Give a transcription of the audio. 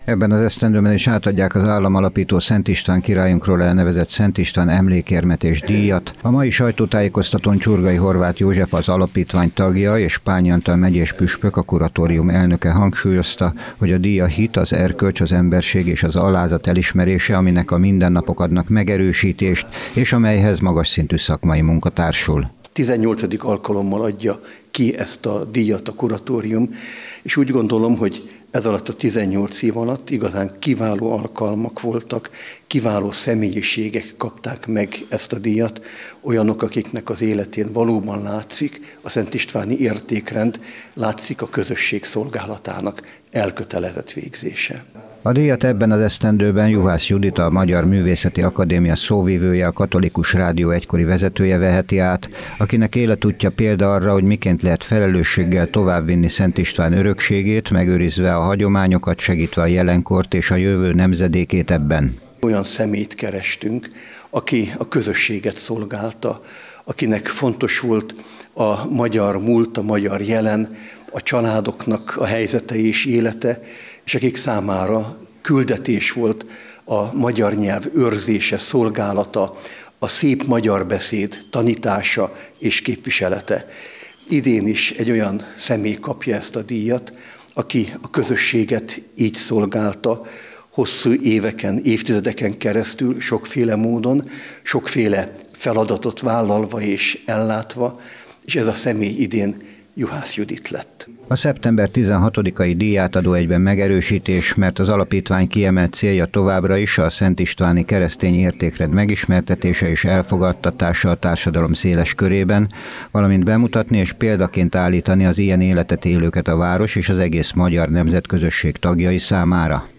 Ebben az esztendőben is átadják az államalapító Szent István királyunkról elnevezett Szent István emlékérmet és díjat. A mai sajtótájékoztatón Csurgai Horváth József, az alapítvány tagja, és Pányi Antal megyés püspök, a kuratórium elnöke hangsúlyozta, hogy a díj a hit, az erkölcs, az emberség és az alázat elismerése, aminek a mindennapok adnak megerősítést, és amelyhez magas szintű szakmai munka társul. 18. alkalommal adja ki ezt a díjat a kuratórium, és úgy gondolom, hogy ez alatt a 18 év alatt igazán kiváló alkalmak voltak, kiváló személyiségek kapták meg ezt a díjat, olyanok, akiknek az életén valóban látszik a Szent Istváni értékrend, látszik a közösség szolgálatának elkötelezett végzése. A díjat ebben az esztendőben Juhász Judit, a Magyar Művészeti Akadémia szóvivője, a Katolikus Rádió egykori vezetője veheti át, akinek életútja példa arra, hogy miként lehet felelősséggel továbbvinni Szent István örökségét, megőrizve a hagyományokat, segítve a jelenkort és a jövő nemzedékét ebben. Olyan személyt kerestünk, aki a közösséget szolgálta, akinek fontos volt a magyar múlt, a magyar jelen, a családoknak a helyzete és élete, és akik számára küldetés volt a magyar nyelv őrzése, szolgálata, a szép magyar beszéd tanítása és képviselete. Idén is egy olyan személy kapja ezt a díjat, aki a közösséget így szolgálta, hosszú éveken, évtizedeken keresztül, sokféle módon, sokféle feladatot vállalva és ellátva, és ez a személy idén Juhász Judit lett. A szeptember 16-ai díjátadó egyben megerősítés, mert az alapítvány kiemelt célja továbbra is a Szent Istváni keresztény értékrend megismertetése és elfogadtatása a társadalom széles körében, valamint bemutatni és példaként állítani az ilyen életet élőket a város és az egész magyar nemzetközösség tagjai számára.